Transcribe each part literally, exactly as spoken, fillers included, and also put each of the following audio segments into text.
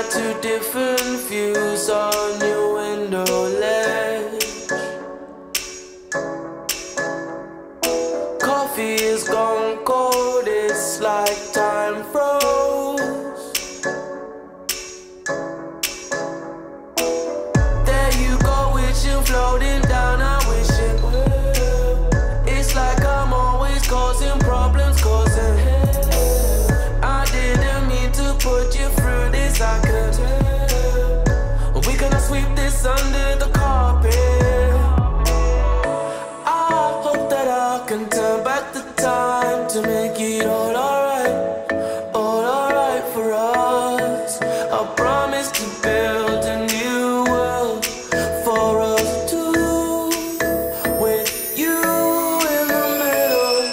got two different views on your window ledge. Coffee is gone cold, it's like time froze. There you go, wishing, floating down, I wish it will. It's like I'm always causing problems, causing I didn't mean to put you through this, I could tell. We gonna sweep this under the carpet. I hope that I can turn back the time to make it all alright, all alright for us. I promise to build a new world for us two, with you in the middle.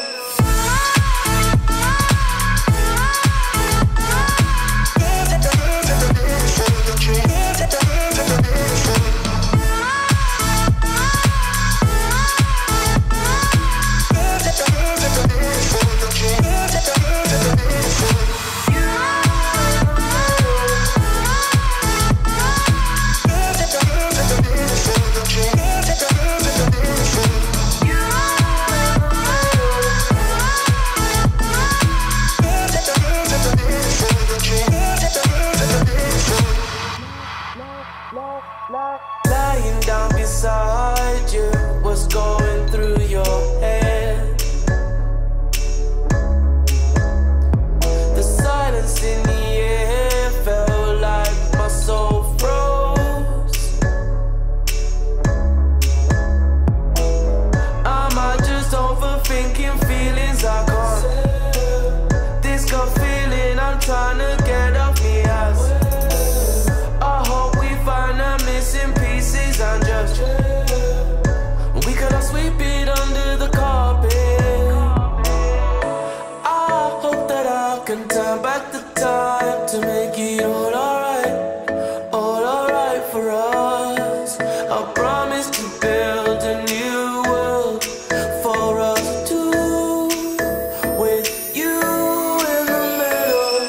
Lying down beside you, what's going through your head? The silence in the air felt like my soul froze. Am I just overthinking feelings I can't? This gut feeling I'm trying to get off me ass. I hope we find the missing pieces and just we could sweep it under the carpet. I hope that I can turn back the time to make it all alright, all alright for us. I promise to build a new world for us two, with you in the middle.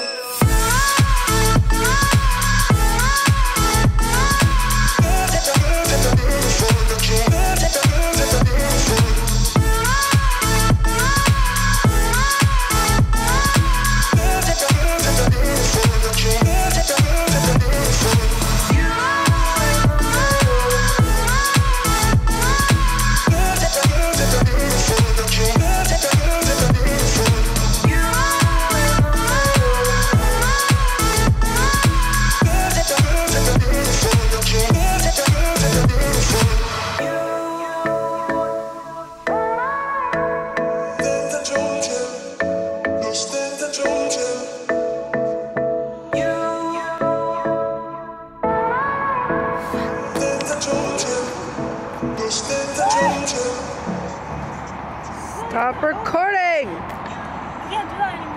Stop recording! You can't do that anymore.